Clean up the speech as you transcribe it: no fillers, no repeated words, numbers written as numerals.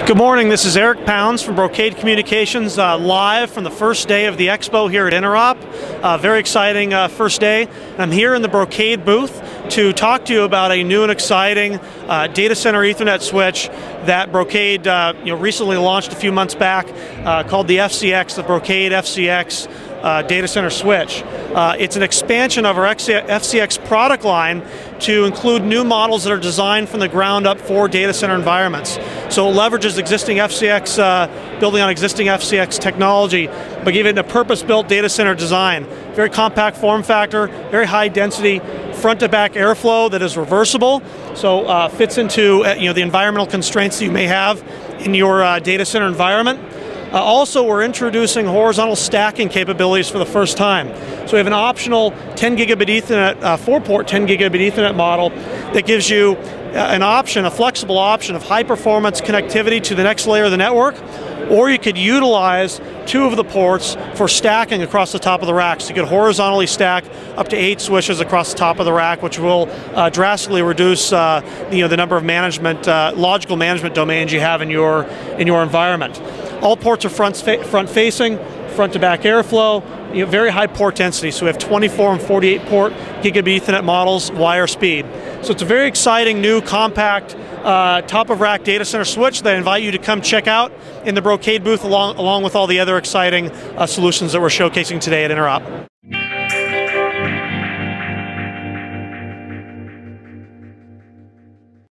Good morning, this is Eric Pounds from Brocade Communications, live from the first day of the expo here at Interop. Very exciting first day. I'm here in the Brocade booth to talk to you about a new and exciting data center Ethernet switch that Brocade recently launched a few months back called the FCX, the Brocade FCX data center switch. It's an expansion of our FCX product line to include new models that are designed from the ground up for data center environments. So it leverages existing FCX, building on existing FCX technology, but giving it a purpose-built data center design. Very compact form factor, very high density, front-to-back airflow that is reversible, so fits into the environmental constraints that you may have in your data center environment. Also, we're introducing horizontal stacking capabilities for the first time. So we have an optional 10 gigabit Ethernet, 4-port 10 gigabit Ethernet model that gives you an option, a flexible option of high performance connectivity to the next layer of the network, or you could utilize 2 of the ports for stacking across the top of the rack. So you could horizontally stack up to 8 switches across the top of the rack, which will drastically reduce the number of logical management domains you have in your environment. All ports are front-facing, front-to-back airflow, very high port density. So we have 24 and 48 port gigabit Ethernet models, wire speed. So it's a very exciting new compact top-of-rack data center switch that I invite you to come check out in the Brocade booth along with all the other exciting solutions that we're showcasing today at Interop.